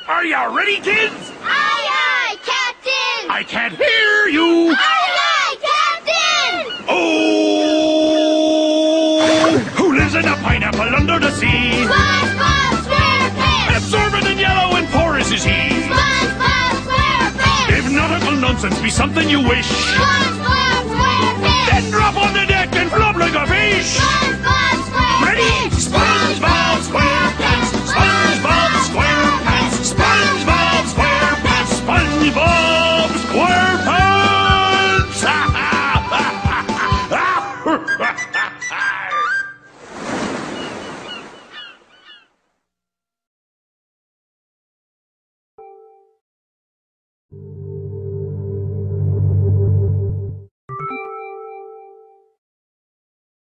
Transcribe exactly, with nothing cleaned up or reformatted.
Are you ready, kids? Aye, aye, Captain! I can't hear you! Aye, aye, Captain! Oh! Who lives in a pineapple under the sea? SpongeBob SquarePants! Absorbent and yellow and porous is he. SpongeBob SquarePants! If nautical nonsense be something you wish, SpongeBob SquarePants! then drop on the deck and flop like a fish!